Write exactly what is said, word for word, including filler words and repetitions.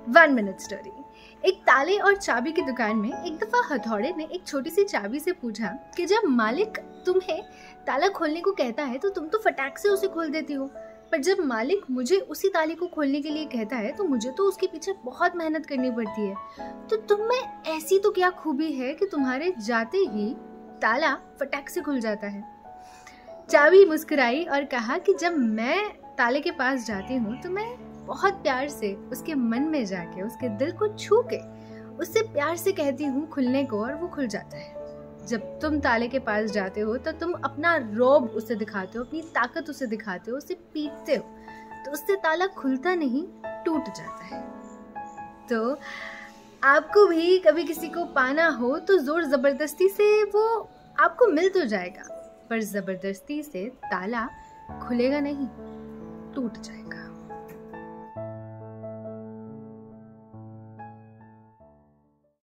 One minute story. एक ताले और चाबी की दुकान में एक दफा हथौड़े ने एक छोटी सी चाबी से पूछा कि जब मालिक तुम्हें ताला खोलने को कहता है तो तुम तो फटाक से उसे खोल देती हो, पर जब मालिक मुझे उसी ताले को खोलने के लिए कहता है तो मुझे तो उसके पीछे बहुत मेहनत करनी पड़ती है। तो तुम में ऐसी तो क्या खूबी है कि तुम्हारे जाते ही ताला फटाक से खुल जाता है। चाबी मुस्कुराई और कहा कि जब मैं ताले के पास जाती हूँ तो मैं बहुत प्यार से उसके मन में जाके उसके दिल को छू के उससे प्यार से कहती हूँ खुलने को, और वो खुल जाता है। जब तुम ताले के पास जाते हो तो तुम अपना रौब उसे दिखाते हो, अपनी ताकत उसे दिखाते हो, उसे पीटते हो, तो उससे ताला खुलता नहीं, टूट जाता है। तो आपको भी कभी किसी को पाना हो तो जोर जबरदस्ती से वो आपको मिल तो जाएगा, पर जबरदस्ती से ताला खुलेगा नहीं, टूट जाएगा।